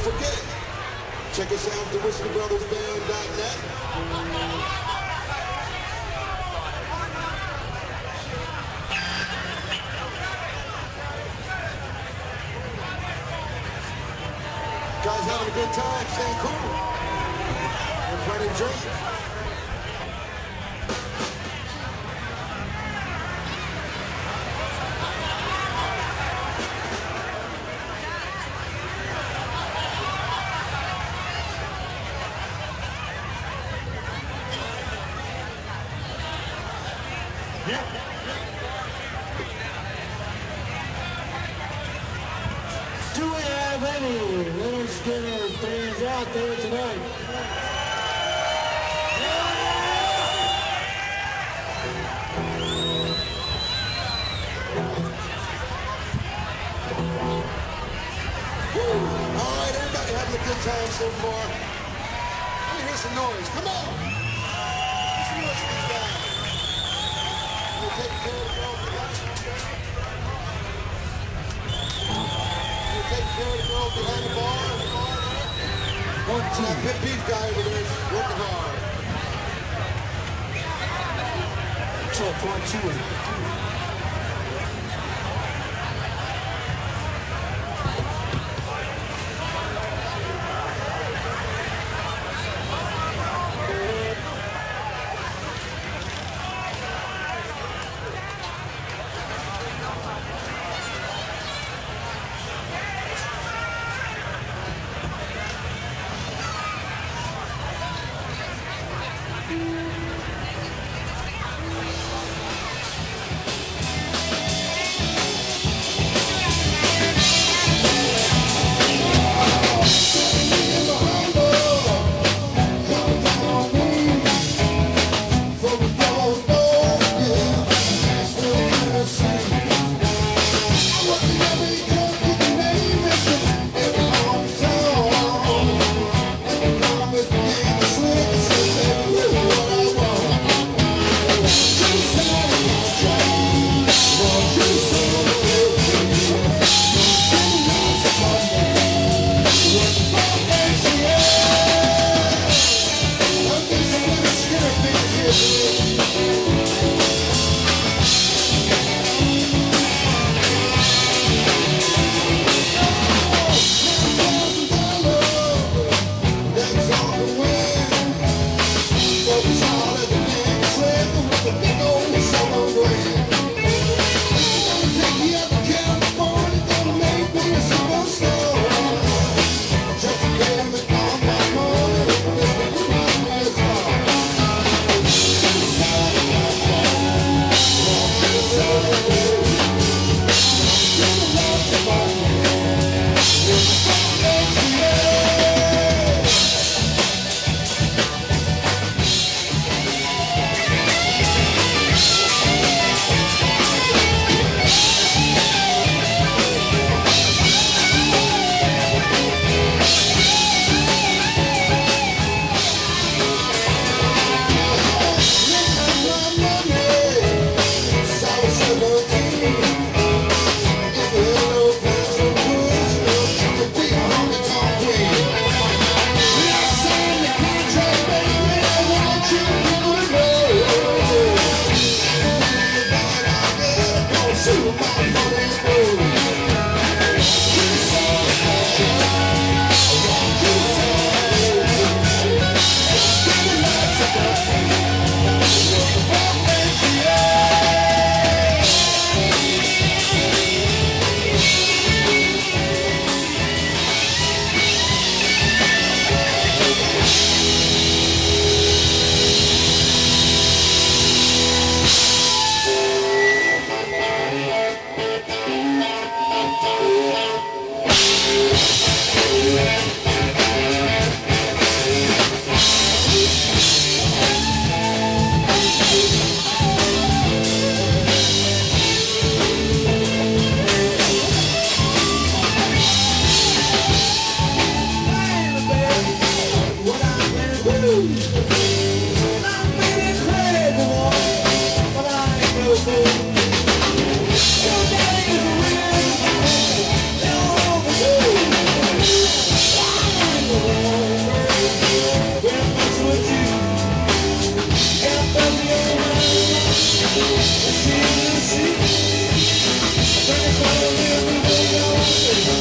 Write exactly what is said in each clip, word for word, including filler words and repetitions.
forget, check us out at the whiskey brothers band dot net. Guys having a good time, staying cool. We're plenty of drink. Do we have any Leonard Skinner fans out there tonight? All right, everybody having a good time so far. Let me hear some noise. Come on. Let's see what's these guys. You're taking care of the girls behind You're taking care of the girls behind the bar. The bar there. One, two. That pit beef guy over there is working hard. Check, one, two.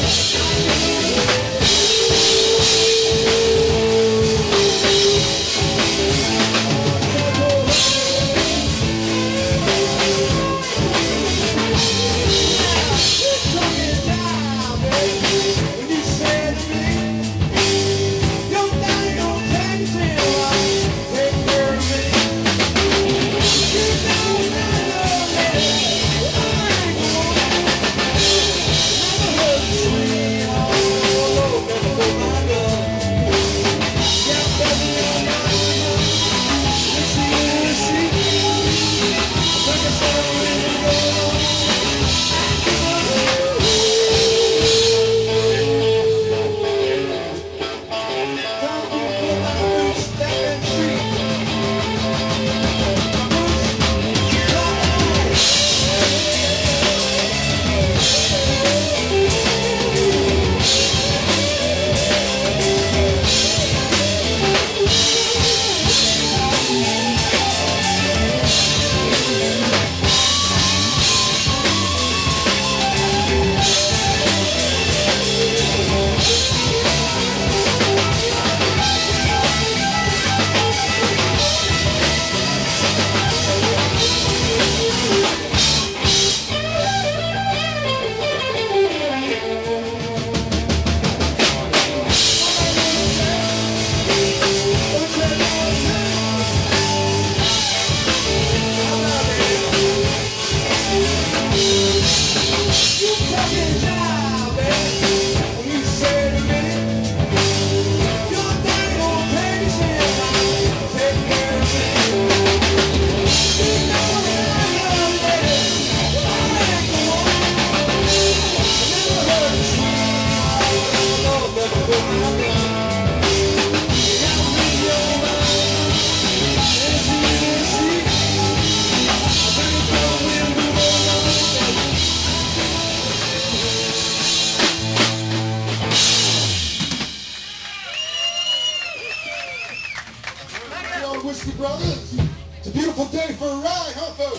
Whiskey Brothers. It's a beautiful day for a ride, huh, folks?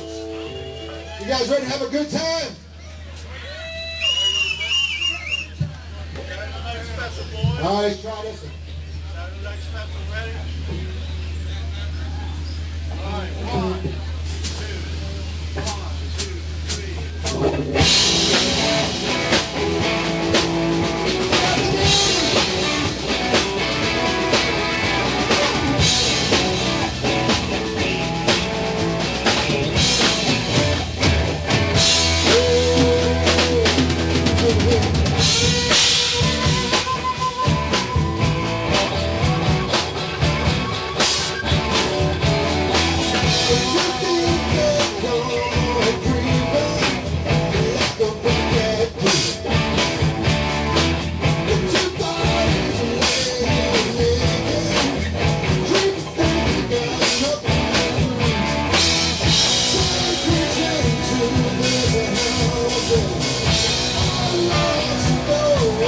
You guys ready to have a good time? All right, let's try this one. All right, one, two, one, two, three. Oh,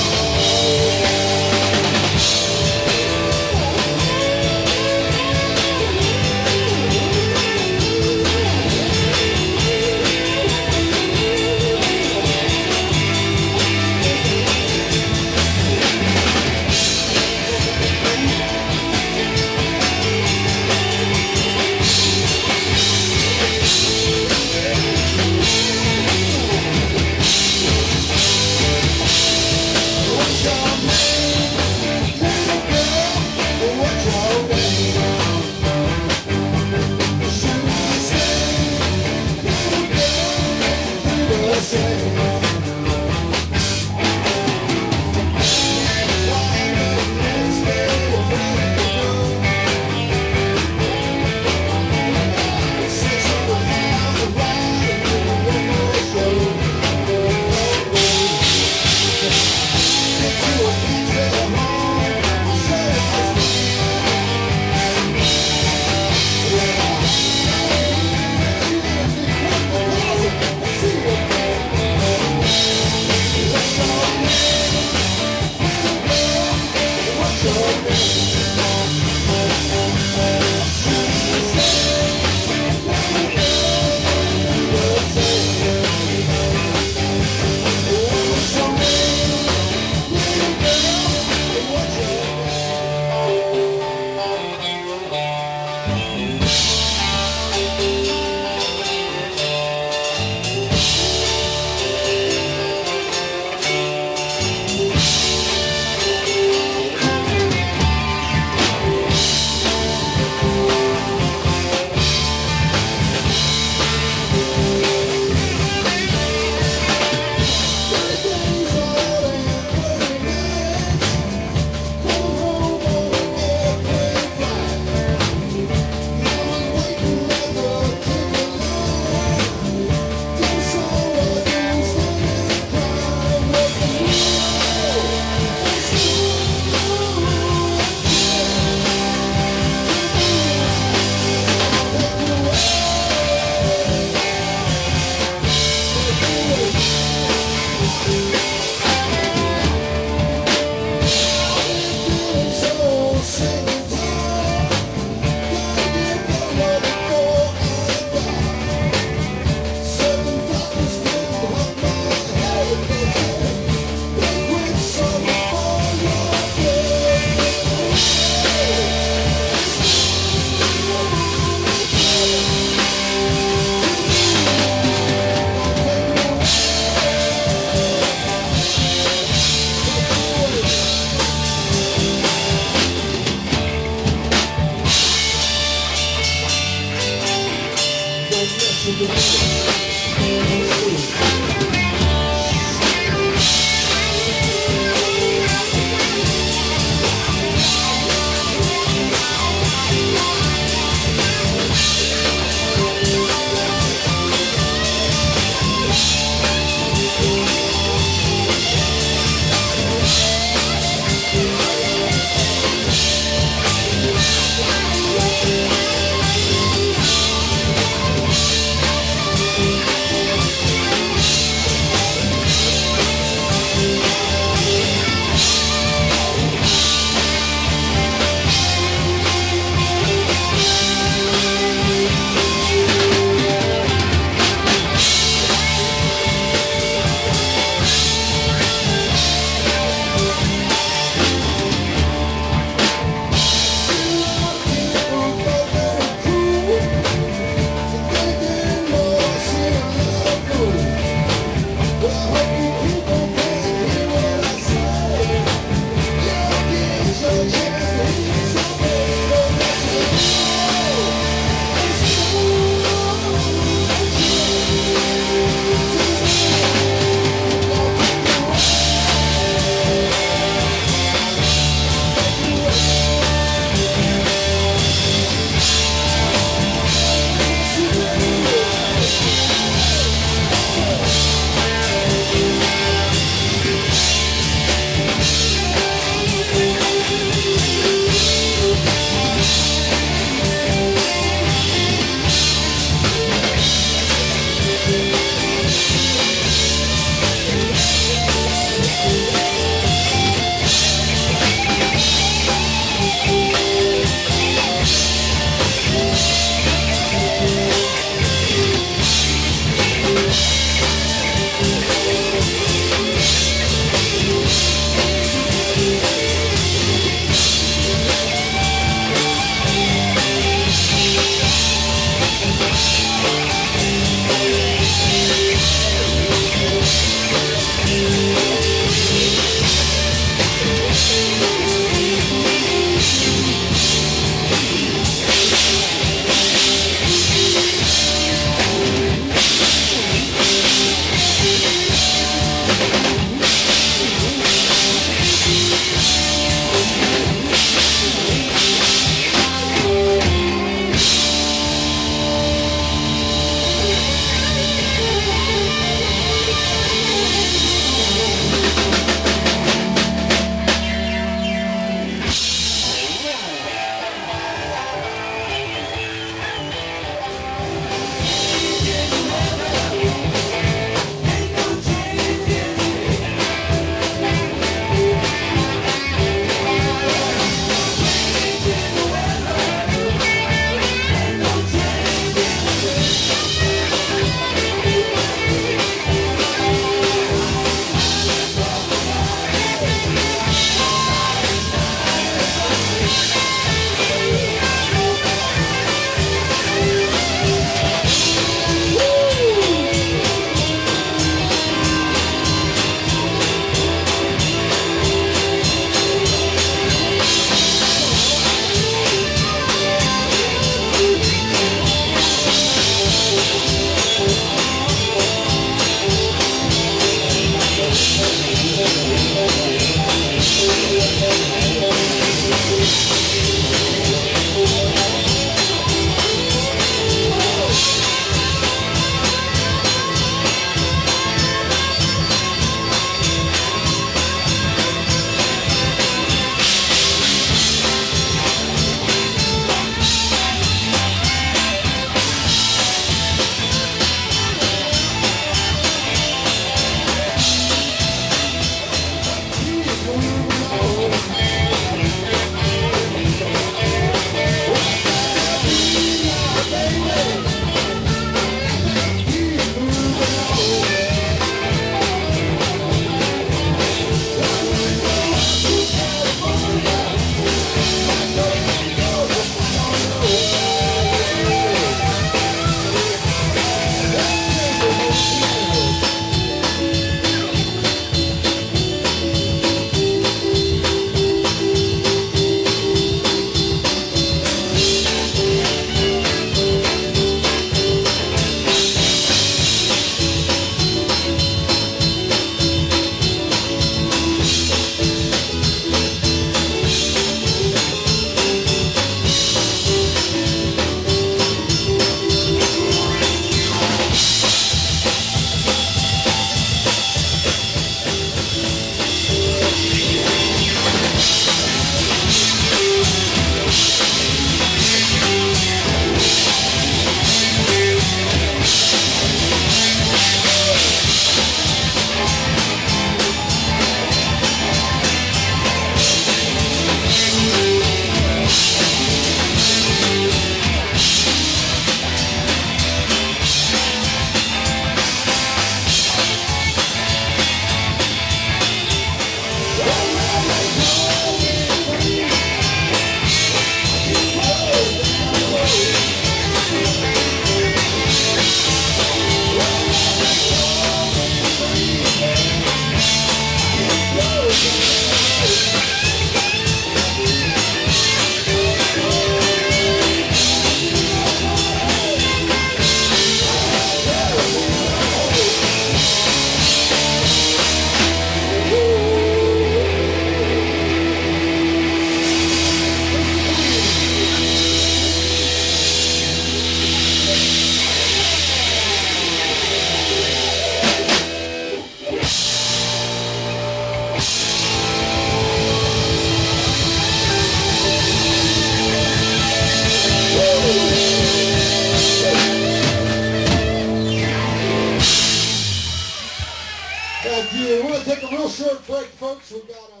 short break, folks. We've got a...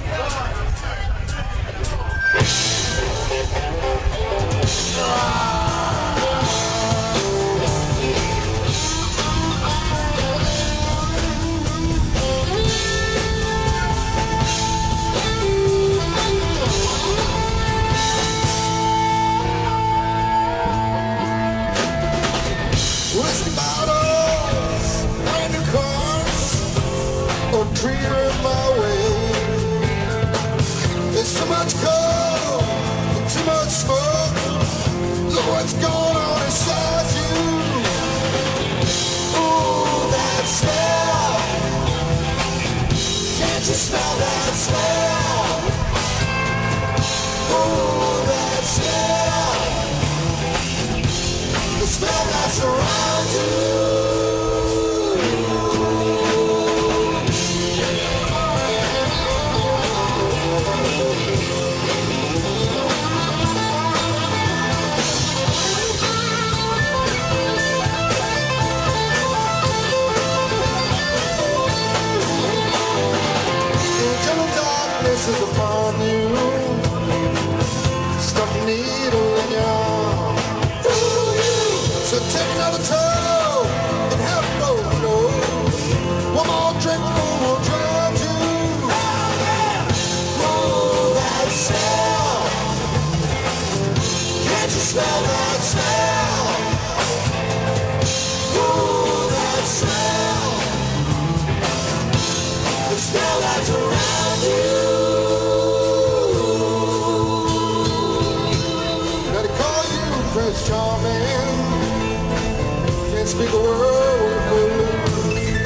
Ah! the spell that surrounds you. This is upon you. Stuck a needle in your arm. So take another toe and have no blow. One more drink more will drown you. Oh, that smell. Can't you smell that smell? Oh, that smell. The smell that's around you. Prince Charming, can't speak a word for you.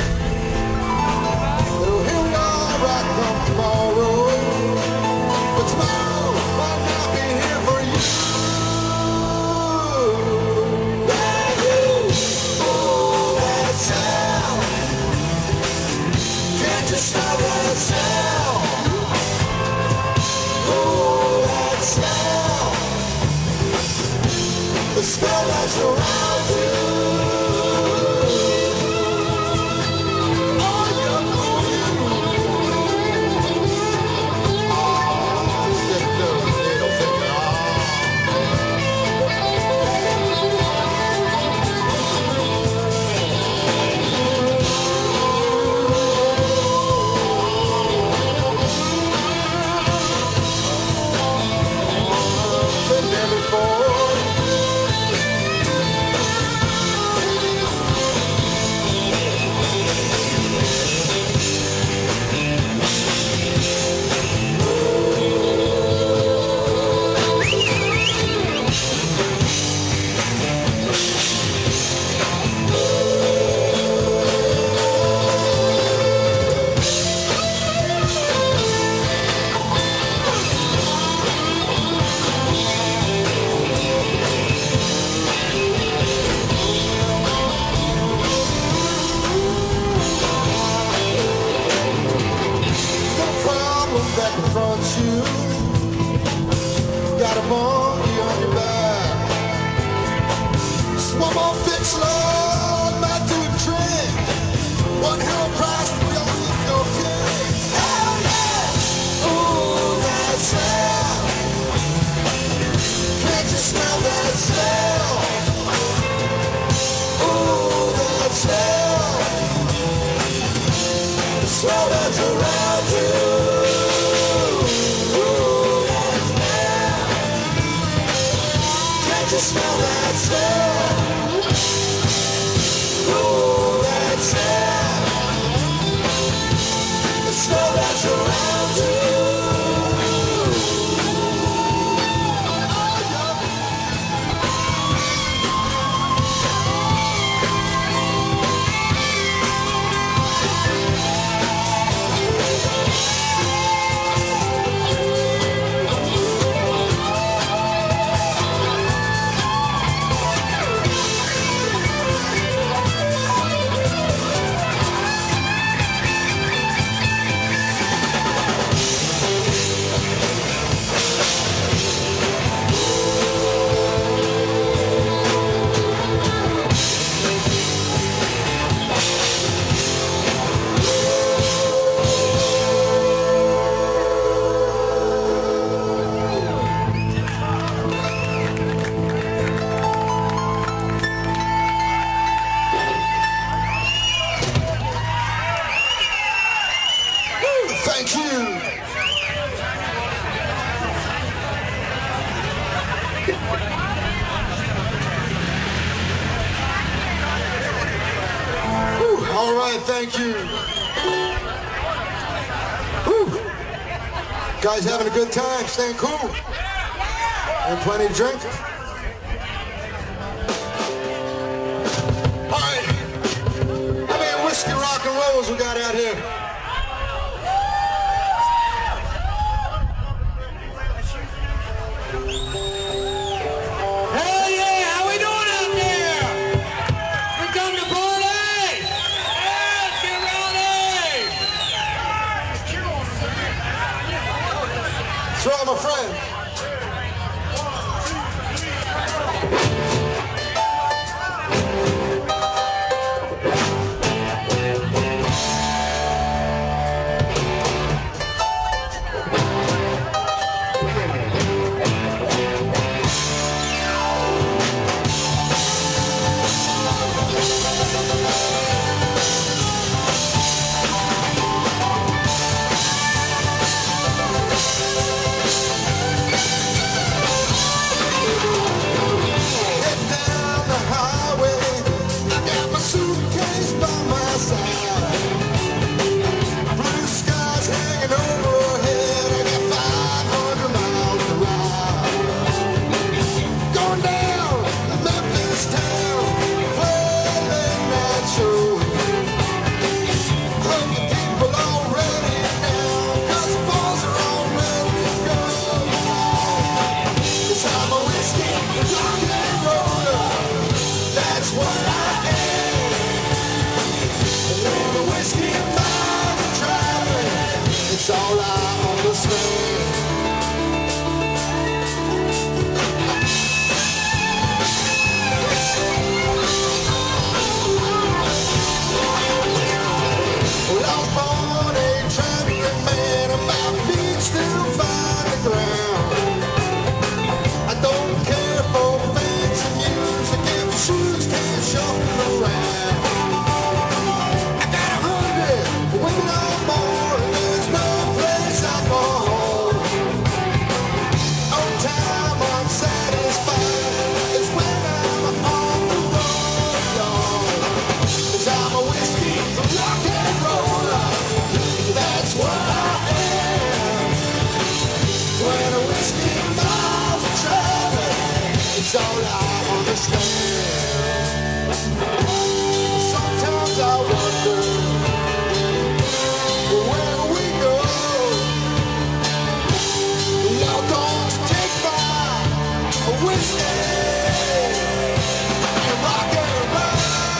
Oh, here we are, right come tomorrow, but tomorrow might not be here for you. That you, oh, that sound, can't you smell that sound? Oh, that sound. The spell that surrounds you. Oh, yeah, oh, yeah. Oh, stick to the needle, take it off. Been there before. That confronts you, got a monkey on your back. Just one more fix, Lord, might do a trick. One hell price to go with your kick. Hell yeah! Ooh, that smell. Can't you smell that smell? Ooh, that smell. The smell that's around you. Smell that smell. Oh, that smell. The smell that's around you. Thank you. Whew, all right, thank you. Whew. Guys having a good time, staying cool. And plenty to drink. All right. How many whiskey rock and rolls we got out here? Hell yeah, how we doing out there? what I am. When the whiskey and miles are traveling, it's all I understand. Well, I was born a traveling man, and my feet still find the ground. I don't care for fancy music if the shoes can't shuffle around. I got a hundred, women or more, and there's no place I go home. On time, I'm satisfied, it's when I'm on the road, Lord. 'Cause I'm a whiskey rock and roller, that's what I am. When a whiskey miles are traveling, it's all I understand. Sometimes I wonder, where we go. Lord, don't you take my whiskey and rock and roll.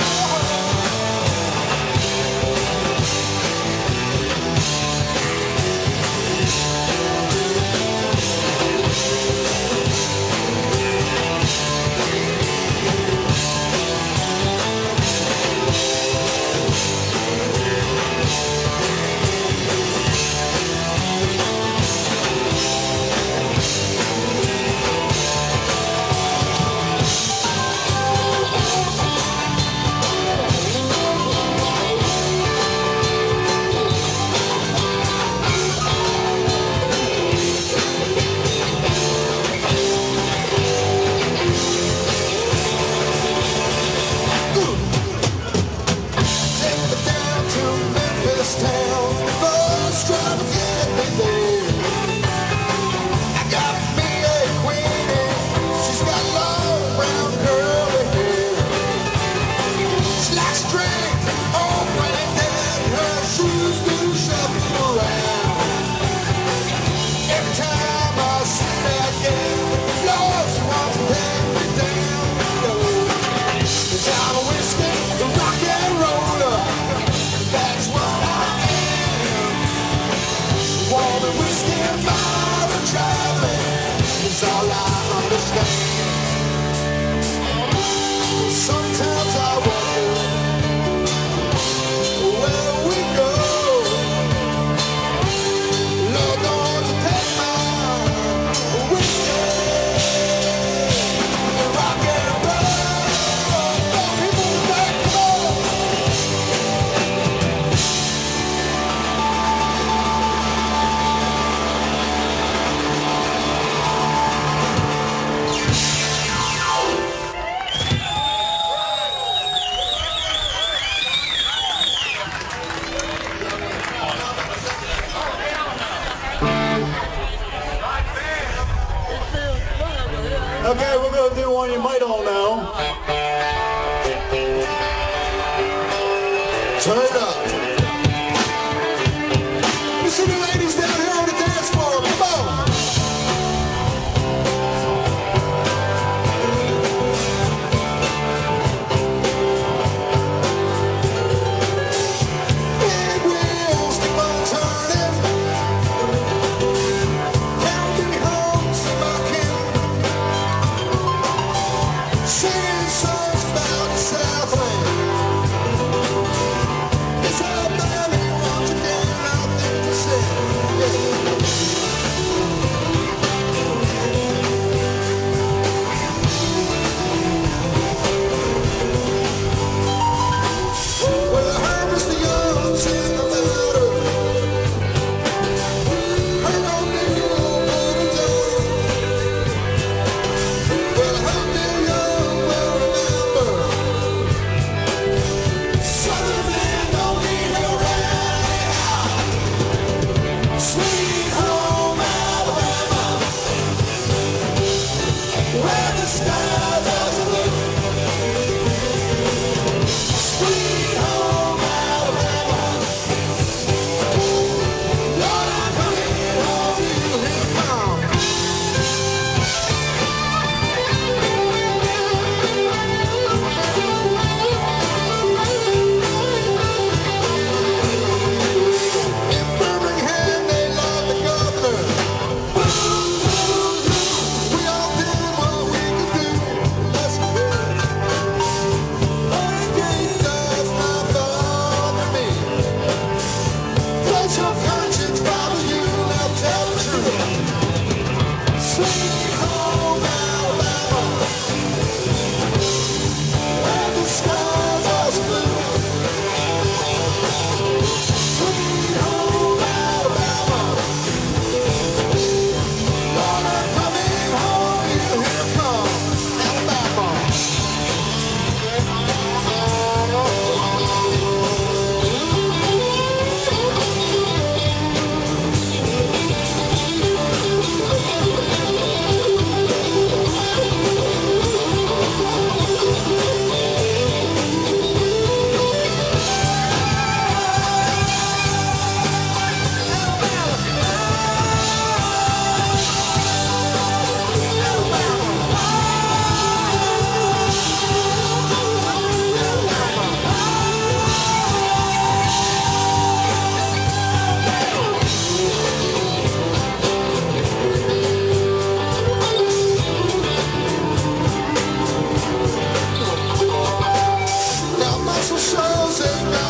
Take me down to Memphis town, first try to get me there. I got me a queenie, she's got long brown curly hair. She likes to drink on Granddad, her shoes do shuffle around. Every time I see that girl, Lord, she wants to take me down low. 'Cause I'm a whiskey rock and roller, that's what I am. Warm whiskey and miles of traveling is all I understand. Sometimes I wonder where we go. Lord, don't you take my whiskey and rock and roll. People back home. Okay, we're gonna do one you might all know. Turn it up. Let me see the ladies down here on the dance floor. Come on. Big wheels keep on turning. Carry me home to my kin. Singing songs about the Southland. It's our belly once again, nothing to say. Yeah. Well, I heard Mister Young sing the letter. Heard old Neil put it down. Well, I heard Neil Young well remember.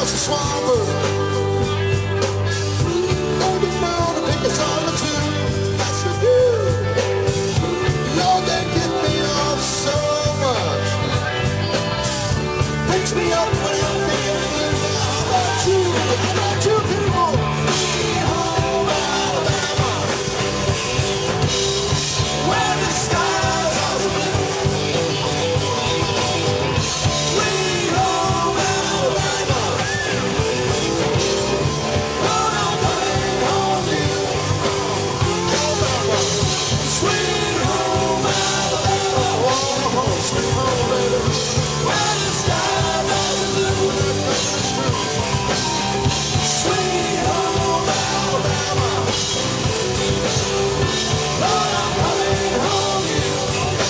was a swamper. Old and brown, I think it's all the two. That's for you. Lord, they get me off so much. Picks me up when I'm feeling blue. How about you? How about you people? Sweet home Alabama, where the skies are blue. Sweet home Alabama, Lord, I'm coming home to you. Alabama, sweet home Alabama, oh, sweet home baby, where the skies are blue. Sweet home Alabama, Lord, I'm coming home to you.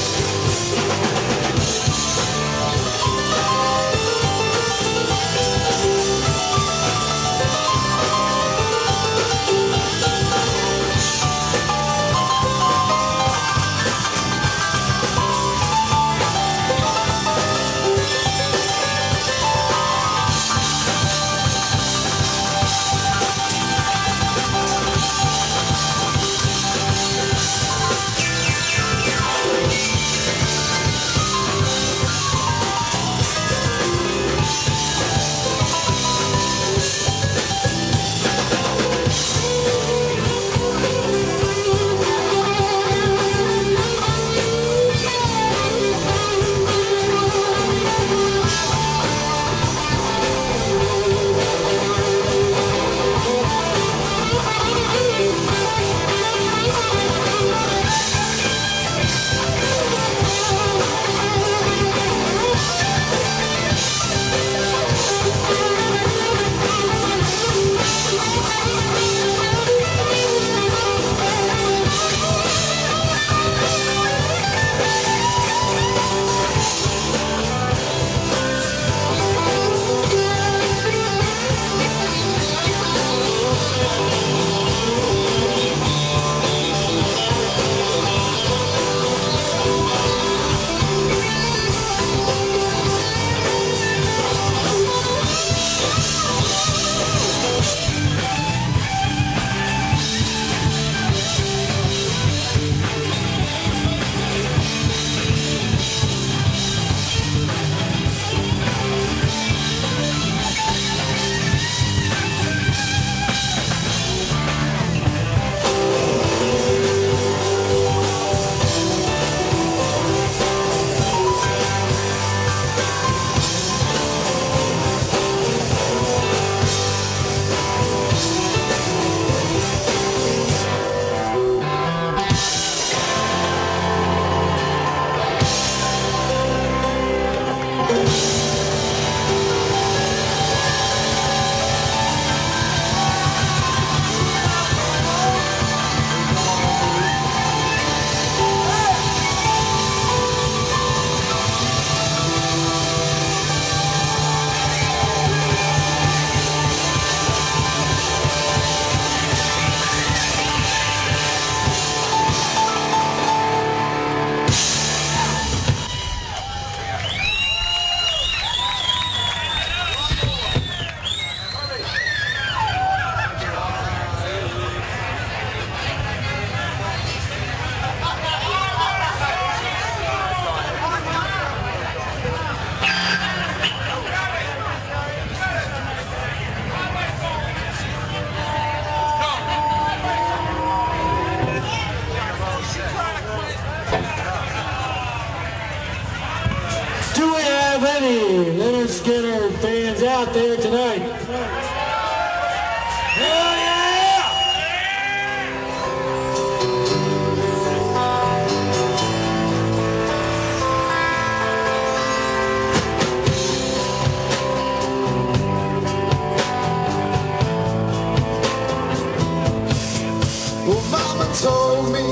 Do we have any Leonard Skinner fans out there tonight? Hell yeah! Well, Mama told me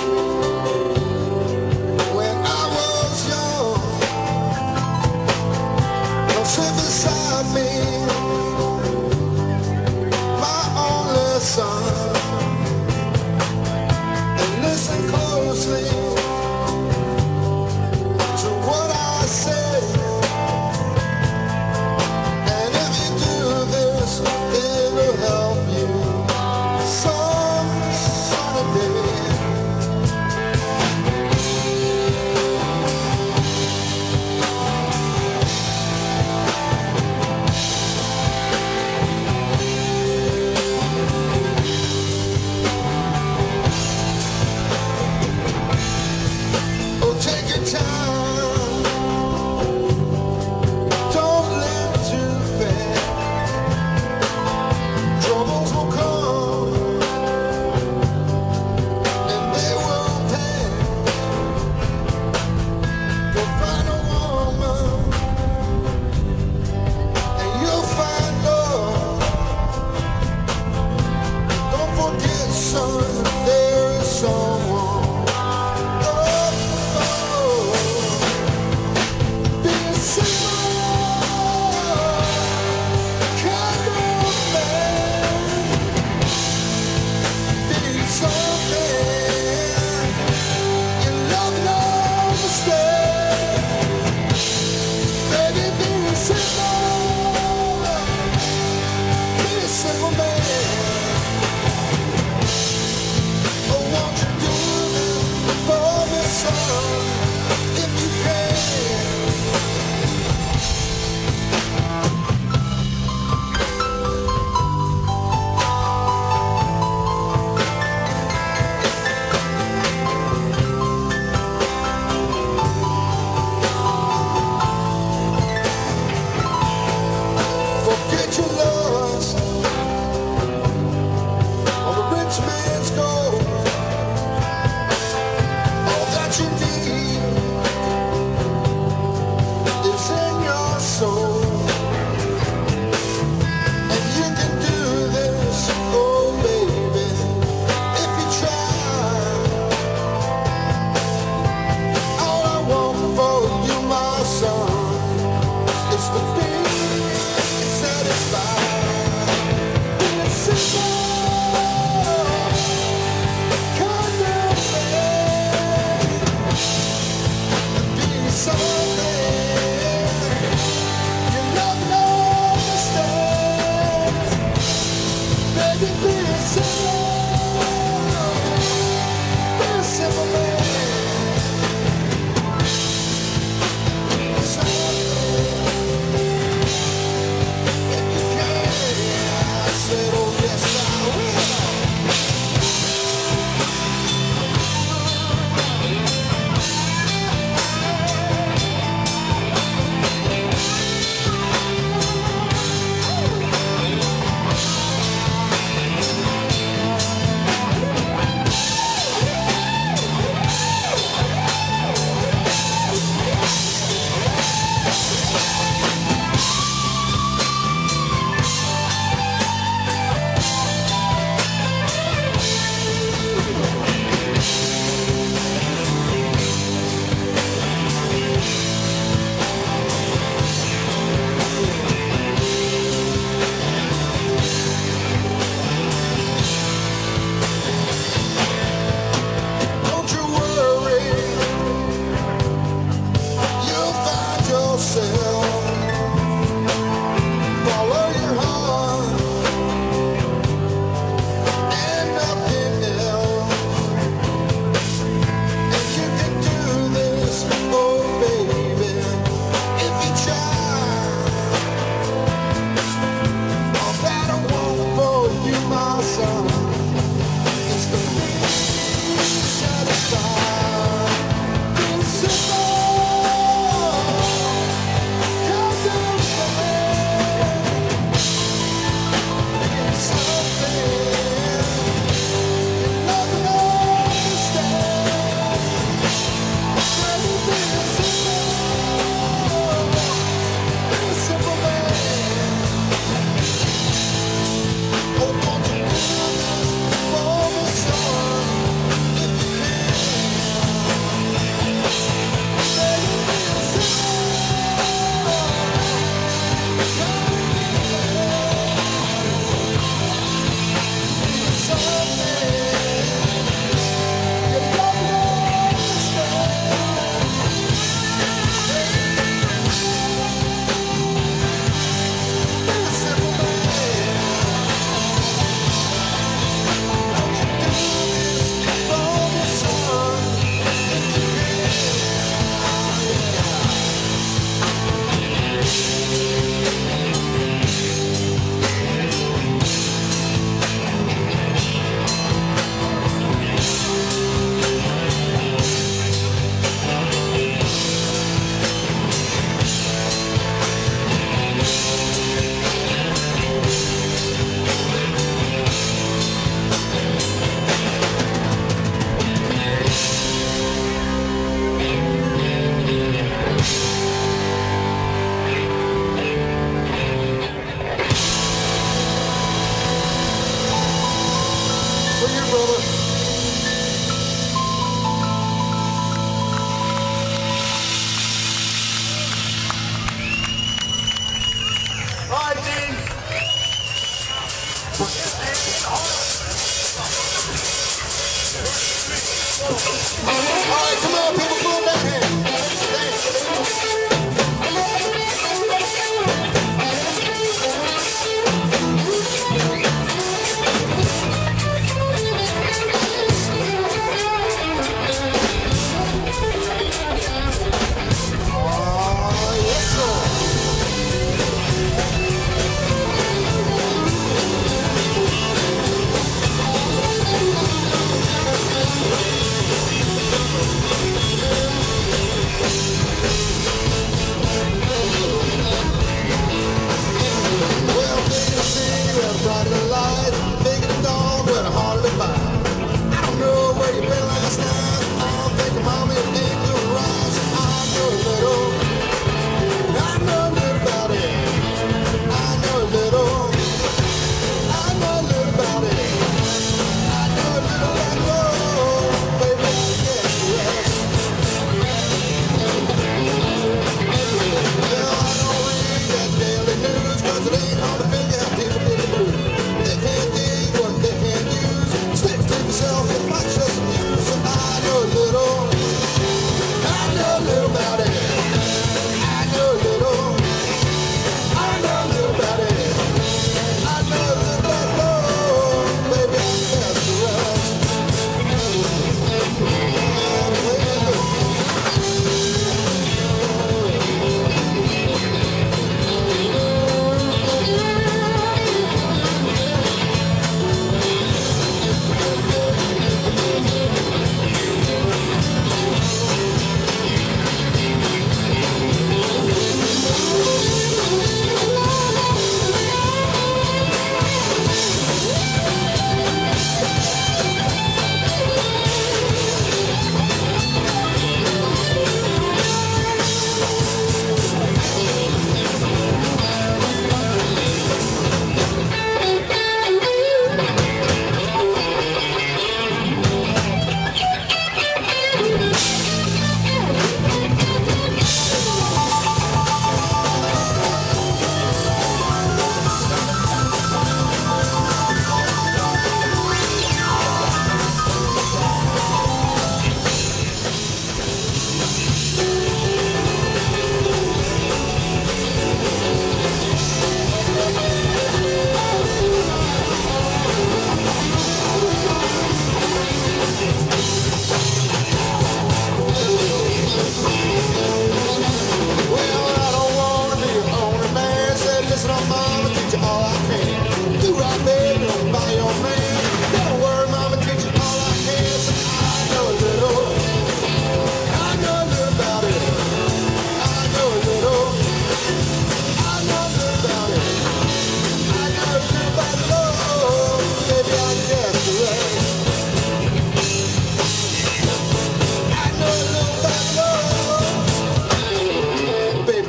when I was young, don't sit beside me, my only son, and listen closely to what I say, and if you do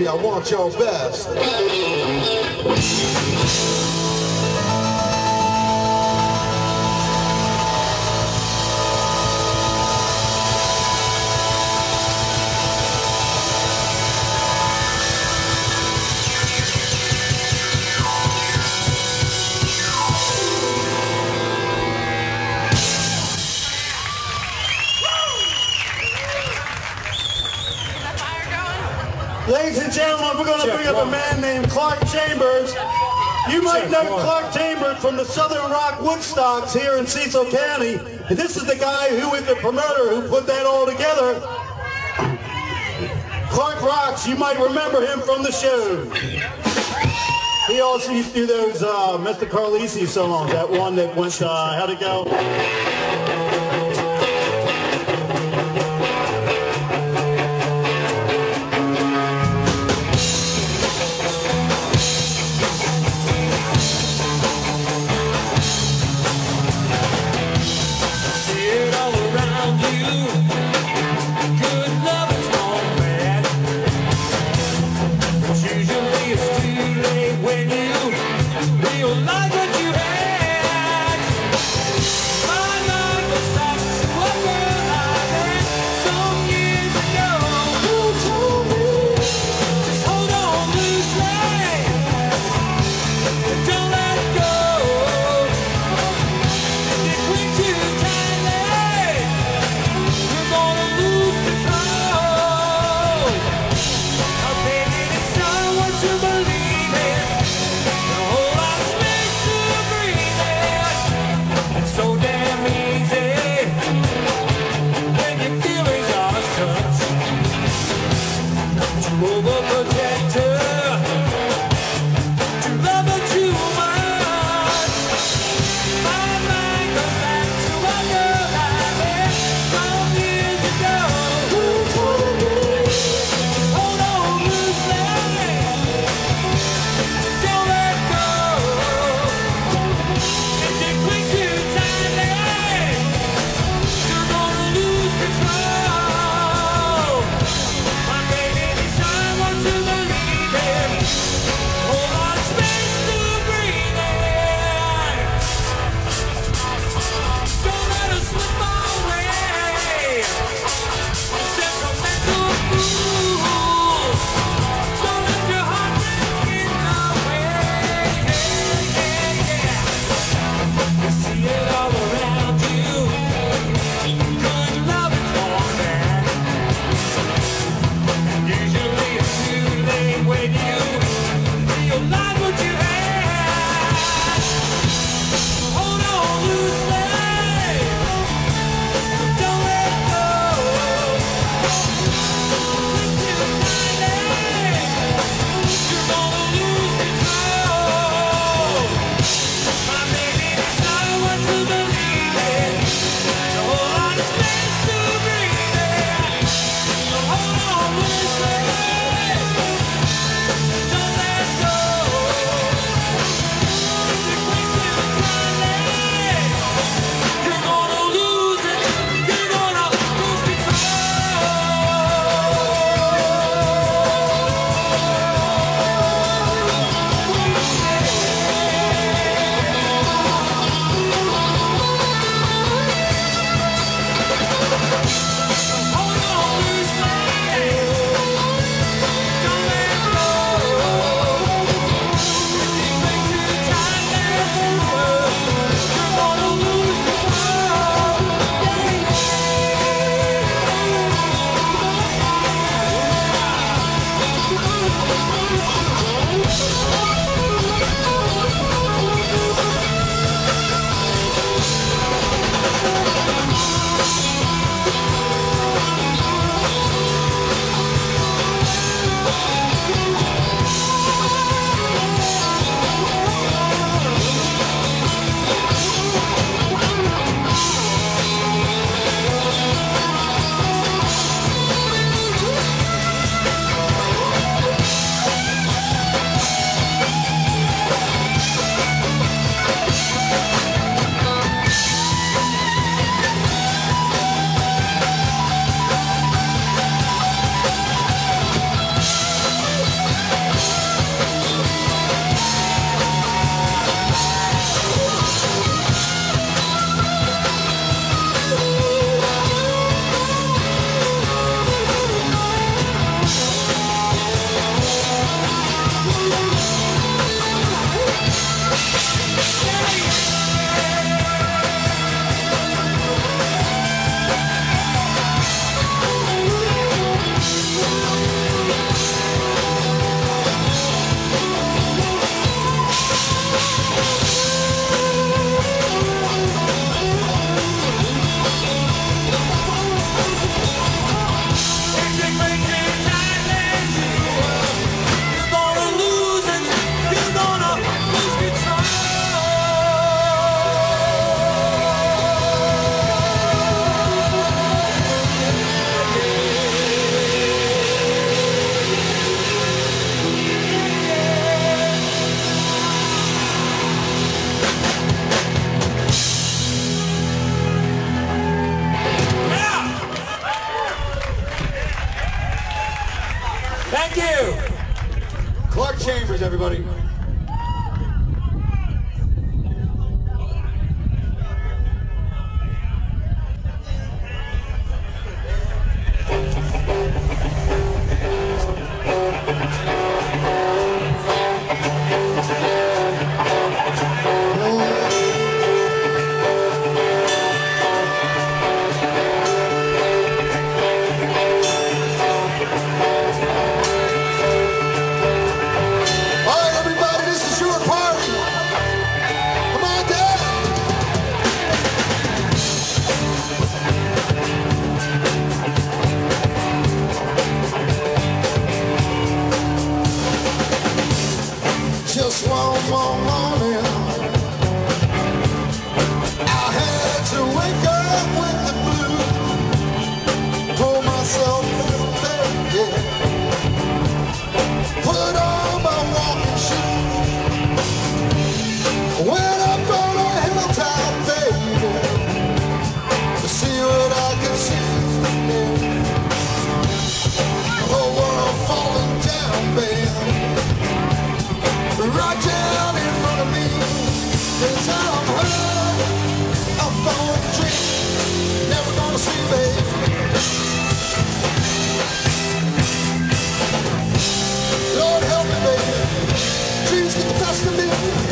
baby, I want your best. Ladies and gentlemen, we're going to bring up a man named Clark Chambers. You might know Clark Chambers from the Southern Rock Woodstocks here in Cecil County. And this is the guy who was the promoter who put that all together. Clark rocks. You might remember him from the show. He also used to do those uh, Mister Carlisi songs, that one that went, uh, how'd it go? Thank you. Clark Chambers, everybody. Just one more morning, I had to wake up with the blues, pull myself in bed, yeah. Put on my walking shoes, went up on a hilltop, baby, to see what I could see, yeah. The whole world falling down, baby, right down in front of me. Cause I'm hurt, I'm falling a dream, never gonna see, babe. Lord help me, baby, dreams get the best of me.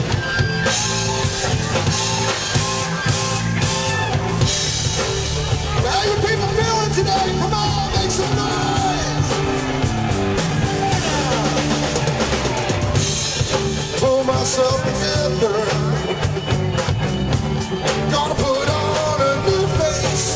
How you people feeling today? Come on, make some noise. Pull myself together, gonna put on a new face,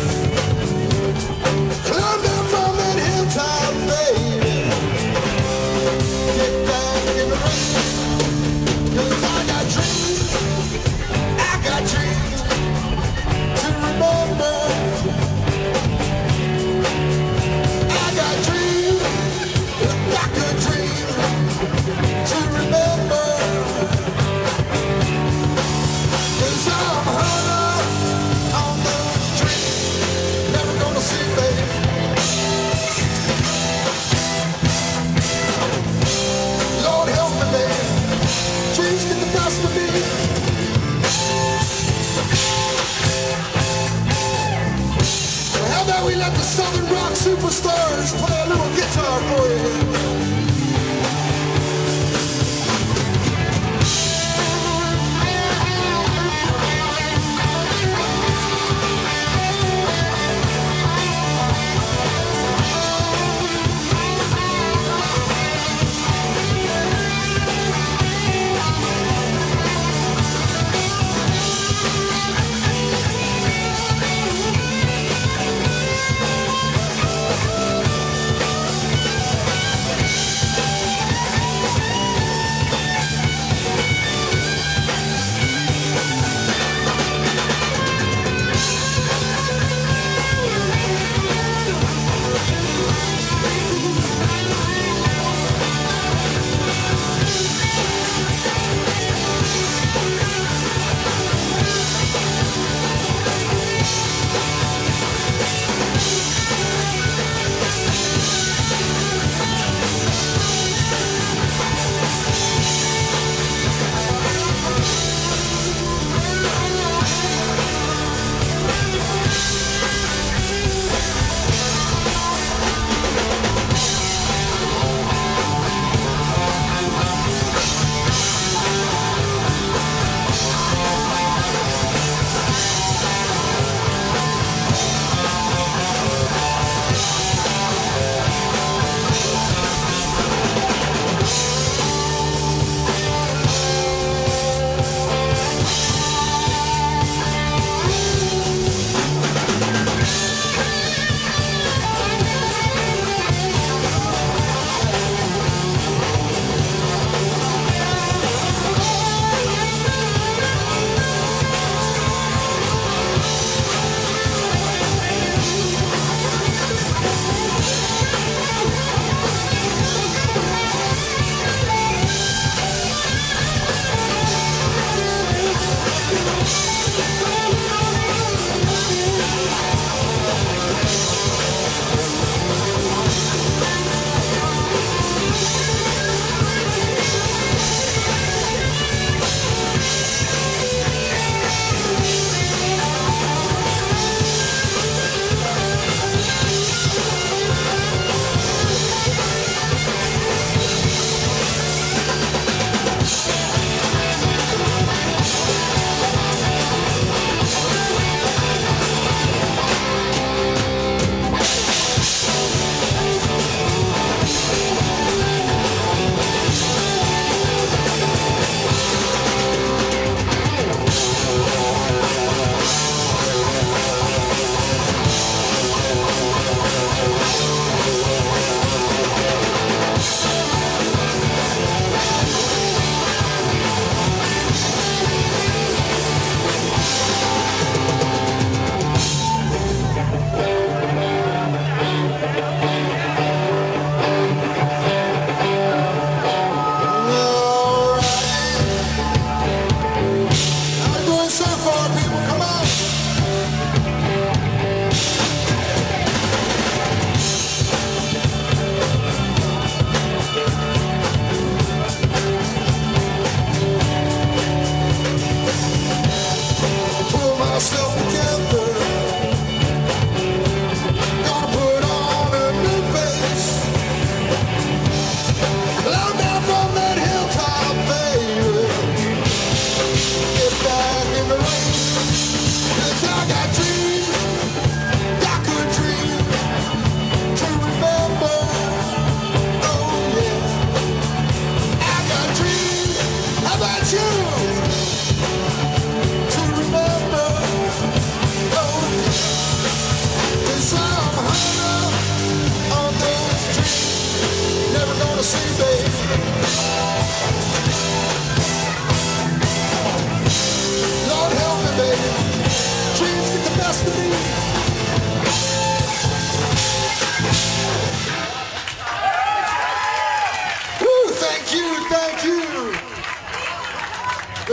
climb down from that hilltop, baby, get back in the race, cause I got dreams, I got dreams to remember, I got dreams, I got dreams to remember.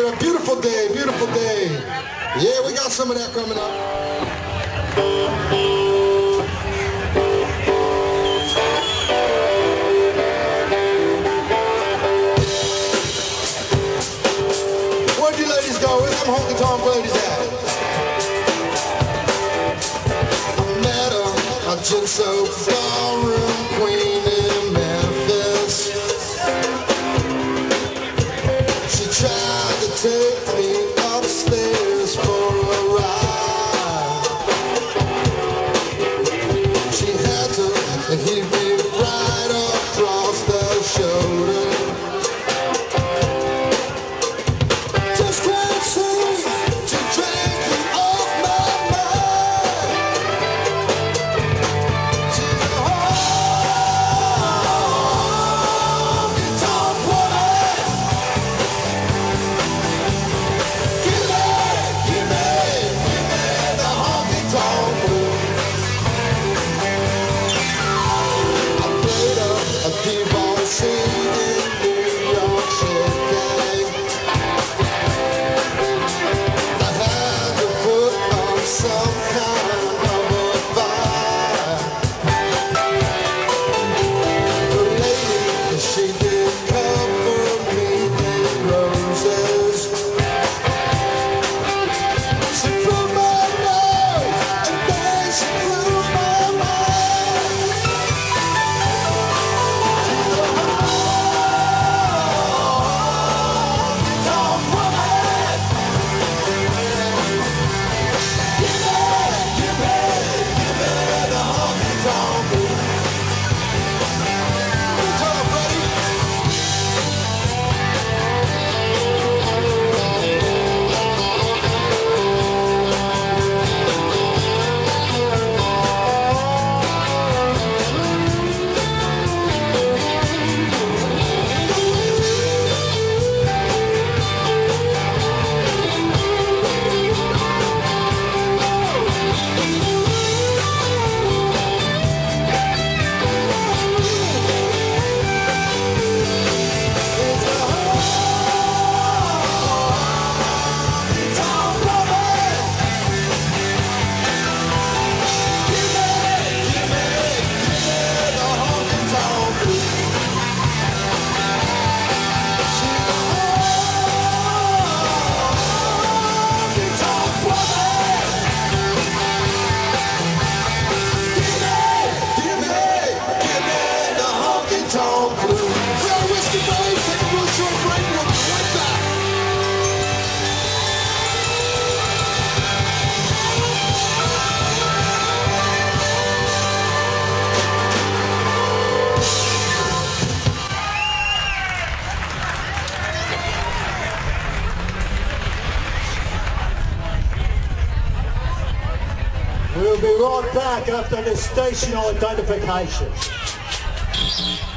a beautiful day, beautiful day. Yeah, we got some of that coming up. Where'd you ladies go? Where's them honky-tonk ladies at? I met her, a Jinso ballroom queen in Memphis. She tried to take me upstairs for a ride. She had to hit me right across the shoulder. We'll be right back after this stational identification.